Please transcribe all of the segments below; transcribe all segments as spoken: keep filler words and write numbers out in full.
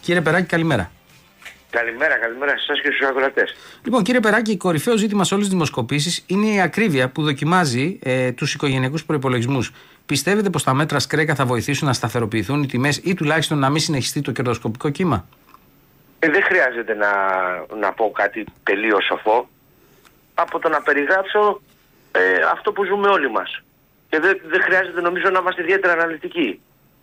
Κύριε Περάκη, καλημέρα. Καλημέρα, καλημέρα σε εσάς και στους ακροατές. Λοιπόν, κύριε Περάκη, κορυφαίο ζήτημα σε όλες τις δημοσκοπήσεις είναι η ακρίβεια που δοκιμάζει ε, τους οικογενειακούς προϋπολογισμούς. Πιστεύετε πως τα μέτρα Σκρέκα θα βοηθήσουν να σταθεροποιηθούν οι τιμές ή τουλάχιστον να μην συνεχιστεί το κερδοσκοπικό κύμα? Ε, δεν χρειάζεται να, να πω κάτι τελείως σοφό από το να περιγράψω ε, αυτό που ζούμε όλοι μας. Και δεν, δεν χρειάζεται νομίζω να είμαστε ιδιαίτερα αναλυτικοί.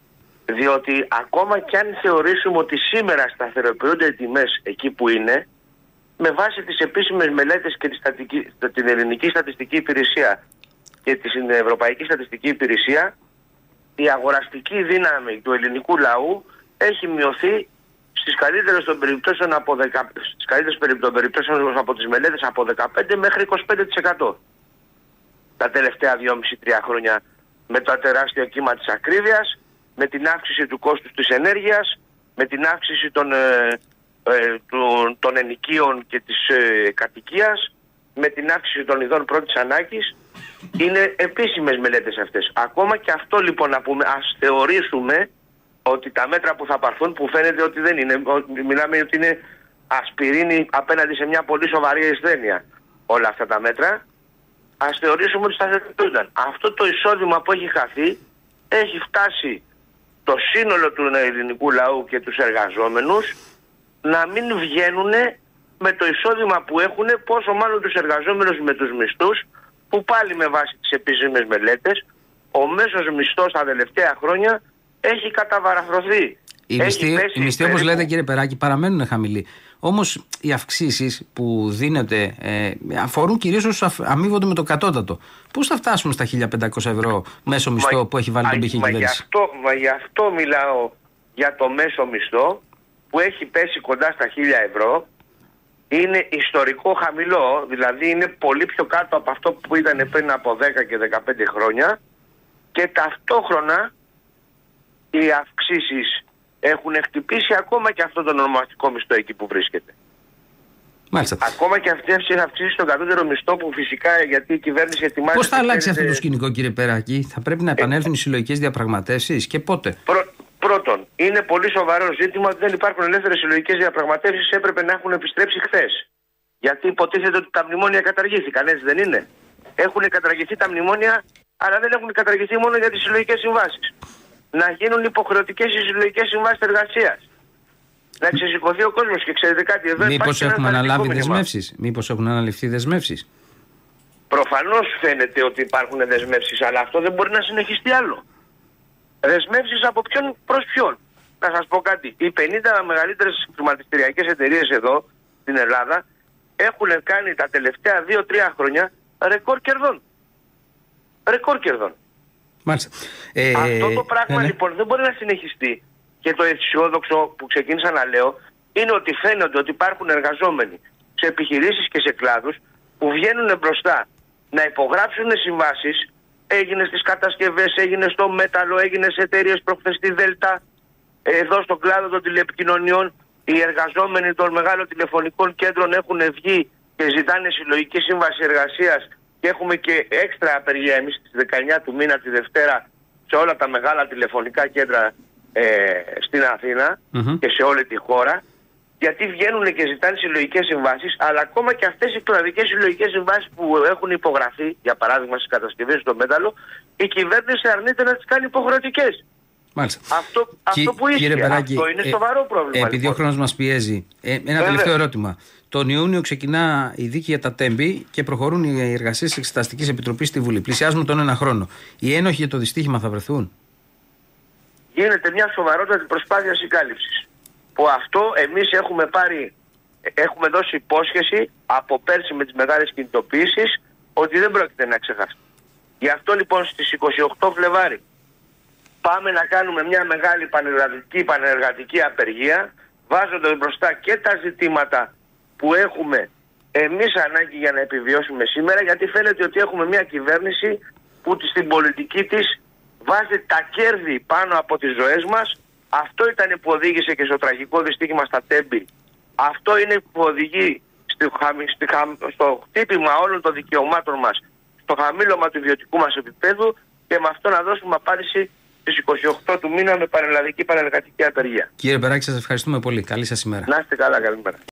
Διότι ακόμα κι αν θεωρήσουμε ότι σήμερα σταθεροποιούνται οι τιμές εκεί που είναι, με βάση τις επίσημες μελέτες και τη στατική, την Ελληνική Στατιστική Υπηρεσία και την Ευρωπαϊκή Στατιστική Υπηρεσία, η αγοραστική δύναμη του ελληνικού λαού έχει μειωθεί στις καλύτερες των περιπτώσεων από, δεκα, στις καλύτερες των περιπτώσεων από τις μελέτες από δεκαπέντε μέχρι είκοσι πέντε τοις εκατό τα τελευταία δυόμισι τρία χρόνια, με το τεράστιο κύμα της ακρίβειας, με την αύξηση του κόστους της ενέργειας, με την αύξηση των, ε, ε, του, των ενοικίων και της ε, κατοικίας, με την αύξηση των ειδών πρώτης ανάγκης. Είναι επίσημες μελέτες αυτές. Ακόμα και αυτό λοιπόν να πούμε, ας θεωρήσουμε ότι τα μέτρα που θα πάρθουν, που φαίνεται ότι δεν είναι, μιλάμε ότι είναι ασπιρίνη απέναντι σε μια πολύ σοβαρή ασθένεια όλα αυτά τα μέτρα, ας θεωρήσουμε ότι σταθεροποιούνταν. Αυτό το εισόδημα που έχει χαθεί έχει φτάσει το σύνολο του ελληνικού λαού και τους εργαζόμενους να μην βγαίνουν με το εισόδημα που έχουν, πόσο μάλλον τους εργαζόμενους με τους μισθούς, που πάλι με βάση τις επίσημες μελέτες ο μέσος μισθός τα τελευταία χρόνια έχει καταβαραθρωθεί. Οι μισθοί, μισθοί όπως λέτε κύριε Περάκη παραμένουν χαμηλοί. Όμως οι αυξήσεις που δίνεται ε, αφορούν κυρίως όσους αμείβονται με το κατώτατο. Πώς θα φτάσουμε στα χίλια πεντακόσια ευρώ μέσο μισθό μα, που έχει βάλει τον πύχη η κυβέρνηση? Μα γι' αυτό μιλάω για το μέσο μισθό που έχει πέσει κοντά στα χίλια ευρώ. Είναι ιστορικό χαμηλό, δηλαδή είναι πολύ πιο κάτω από αυτό που ήταν πριν από δέκα και δεκαπέντε χρόνια, και ταυτόχρονα οι αυξήσεις έχουν χτυπήσει ακόμα και αυτό το ονομαστικό μισθό εκεί που βρίσκεται. Μάλιστα. Ακόμα και αυτές οι αυξήσεις στον κατώτερο μισθό που φυσικά, γιατί η κυβέρνηση ετοιμάζει... Πώς θα αλλάξει αυτό το σκηνικό κύριε Περάκη? Θα πρέπει να επανέλθουν ε... οι συλλογικές διαπραγματεύσεις και πότε? Πρω... Πρώτον, είναι πολύ σοβαρό ζήτημα ότι δεν υπάρχουν ελεύθερες συλλογικές διαπραγματεύσεις. Έπρεπε να έχουν επιστρέψει χθες. Γιατί υποτίθεται ότι τα μνημόνια καταργήθηκαν, έτσι δεν είναι? Έχουν καταργηθεί τα μνημόνια, αλλά δεν έχουν καταργηθεί μόνο για τις συλλογικές συμβάσεις. Να γίνουν υποχρεωτικές οι συλλογικές συμβάσεις εργασίας. Να ξεσηκωθεί ο κόσμος. Και ξέρετε κάτι, εδώ Μήπως έχουν αναλάβει δεσμεύσεις? Μήπως έχουν αναλυφθεί δεσμεύσεις? Προφανώς φαίνεται ότι υπάρχουν δεσμεύσεις, αλλά αυτό δεν μπορεί να συνεχιστεί άλλο. Δεσμεύσεις από ποιον προς ποιον? Να σας πω κάτι. Οι πενήντα μεγαλύτερες χρηματιστηριακές εταιρείες εδώ στην Ελλάδα έχουν κάνει τα τελευταία δύο τρία χρόνια ρεκόρ κερδών. Ρεκόρ κερδών. Μάλιστα. Ε, Αυτό το πράγμα ε, ναι. λοιπόν δεν μπορεί να συνεχιστεί. Και το αισιόδοξο που ξεκίνησα να λέω είναι ότι φαίνεται ότι υπάρχουν εργαζόμενοι σε επιχειρήσεις και σε κλάδους που βγαίνουν μπροστά να υπογράψουν συμβάσεις. Έγινε στις κατασκευές, έγινε στο μέταλλο, έγινε σε εταιρείες προχθές στη Δέλτα, εδώ στον κλάδο των τηλεπικοινωνιών. Οι εργαζόμενοι των μεγάλων τηλεφωνικών κέντρων έχουν βγει και ζητάνε συλλογική σύμβαση εργασίας, και έχουμε και έξτρα απεργία εμείς στις δεκαεννιά του μήνα τη Δευτέρα σε όλα τα μεγάλα τηλεφωνικά κέντρα ε, στην Αθήνα mm-hmm. και σε όλη τη χώρα, γιατί βγαίνουν και ζητάνε συλλογικές συμβάσεις, αλλά ακόμα και αυτές οι κλαδικές συλλογικές συμβάσεις που έχουν υπογραφεί, για παράδειγμα στις κατασκευές στο μέταλλο, η κυβέρνηση αρνείται να τις κάνει υποχρεωτικές. Μάλιστα. Αυτό, Κι, αυτό που ίσχυε, Περάκη, αυτό είναι σοβαρό ε, πρόβλημα. Επειδή λοιπόν. ο χρόνος μας πιέζει, ε, ένα Βέβαια. τελευταίο ερώτημα. Τον Ιούνιο ξεκινά η δίκη για τα τέμπη και προχωρούν οι εργασίες της Εξεταστικής Επιτροπής στη Βουλή. Πλησιάζουμε τον ένα χρόνο. Οι ένοχοι για το δυστύχημα θα βρεθούν? Γίνεται μια σοβαρότατη προσπάθεια συγκάλυψης. Που αυτό εμείς έχουμε πάρει, έχουμε δώσει υπόσχεση από πέρσι με τις μεγάλες κινητοποιήσεις ότι δεν πρόκειται να ξεχαστεί. Γι' αυτό λοιπόν στις είκοσι οκτώ Φλεβάρι πάμε να κάνουμε μια μεγάλη πανεργατική, πανεργατική απεργία, βάζοντας μπροστά και τα ζητήματα που έχουμε εμείς ανάγκη για να επιβιώσουμε σήμερα, γιατί φαίνεται ότι έχουμε μια κυβέρνηση που στην πολιτική της βάζει τα κέρδη πάνω από τις ζωές μας. Αυτό ήταν που οδήγησε και στο τραγικό δυστύχημα στα Τέμπη. Αυτό είναι που οδηγεί στο, χαμη, στο χτύπημα όλων των δικαιωμάτων μας, στο χαμήλωμα του ιδιωτικού μας επίπεδου, και με αυτό να δώσουμε απάντηση στις είκοσι οκτώ του μήνα με πανελλαδική πανεργατική απεργία. Κύριε Περάκη, σας ευχαριστούμε πολύ. Καλή σας ημέρα. Να είστε καλά, καλημέρα.